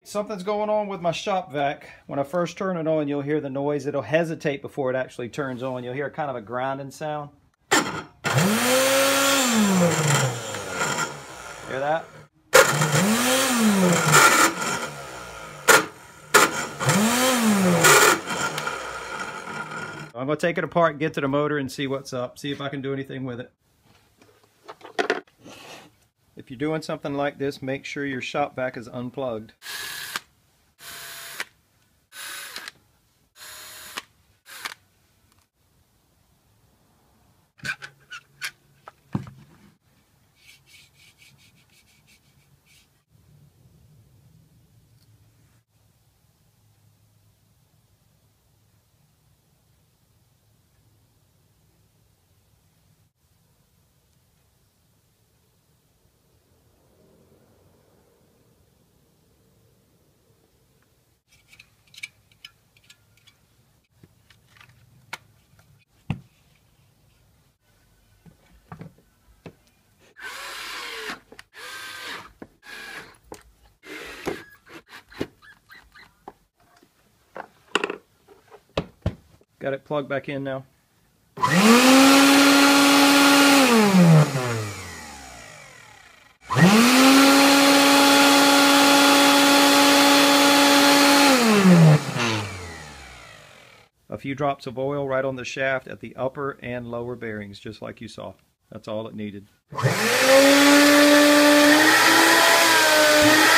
Something's going on with my shop vac. When I first turn it on, you'll hear the noise. It'll hesitate before it actually turns on. You'll hear kind of a grinding sound. Hear that? I'm going to take it apart, get to the motor, and see what's up. See if I can do anything with it. If you're doing something like this, make sure your shop vac is unplugged. Got it plugged back in now. A few drops of oil right on the shaft at the upper and lower bearings, just like you saw. That's all it needed.